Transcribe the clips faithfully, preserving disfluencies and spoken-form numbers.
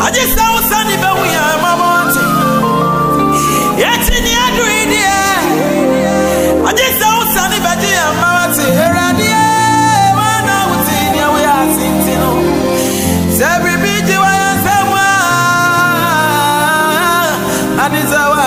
just saw Sunny, but we are Mamma. Yet in the idea, I just saw Sunny, but we are Mamma. Radia, one out in your way, I think, you know. Every bit you are someone, and it's our.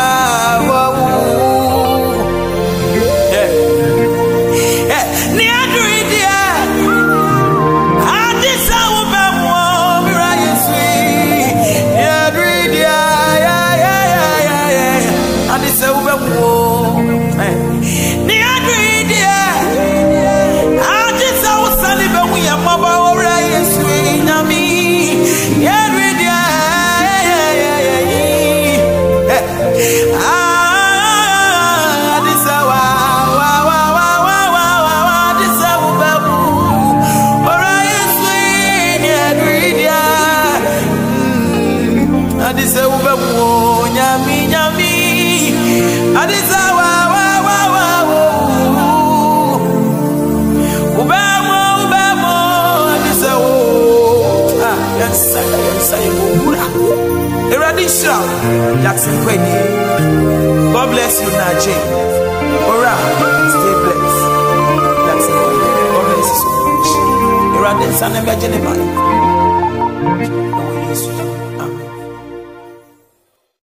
Jackson Kwenye. God bless you, Najee. Alright, stay blessed. Jackson Kwenye. God bless you so much. You're a dancer, never Jennifer.